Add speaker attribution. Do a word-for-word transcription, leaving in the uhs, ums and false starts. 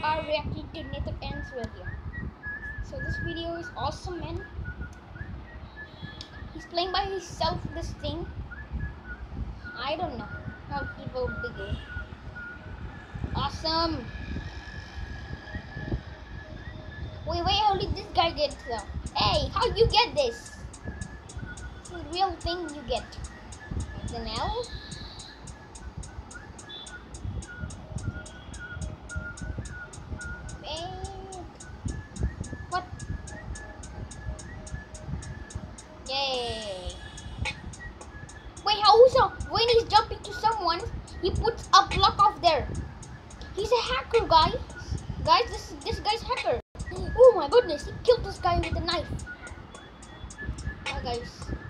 Speaker 1: our reacting to Nathan ends with here. So this video is awesome, man. He's playing by himself this thing. I don't know how he will be good. Awesome. Wait, wait, how did this guy get though? Hey, how you get this? This is a real thing you get. Then L. What? Yay. Wait, how also when he's jumping to someone, he puts a block off there. He's a hacker, guys. Guys, this this guy's hacker. Oh my goodness, he killed this guy with a knife. Oh, guys.